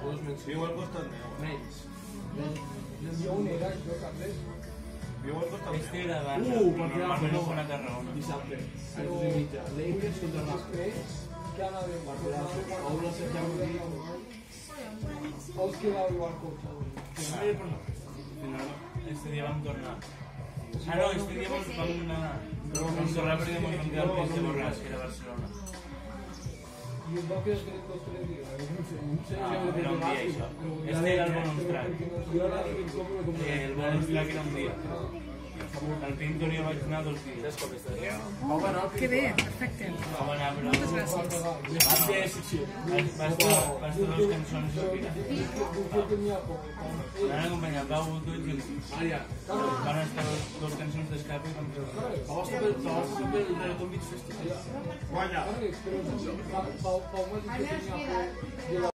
Viu al costat meu. Menys. On era això, Carles? Viu al costat meu. Este era abans, però normalment no fan a Tarragona. Dissabte, a les 2:30. Lakers contra Raptors. Que anàvem a O una setmana i mig. Vols que va igual cosa? Este dia vam tornar. Ah, no, este dia vam anar. Vam tornar perquè vam enviar el pis de Borràs, que era a Barcelona. I un poc és que tots 3 dies. Ah, era un dia, això. Este era el bonus track. El bonus track era un dia. Al Pinto jo vaig anar 2 dies. Que bé, perfecte. Vam anar, però... Moltes gràcies. Va estar 2 cançons a Pina. Van acompanyar Pau Botó i Gil. Van estar 2 cançons d'escape i vam treure. Pau està pel Reggaeton Beach Festival. Guanya! Pau m'ha dit que tenia por de la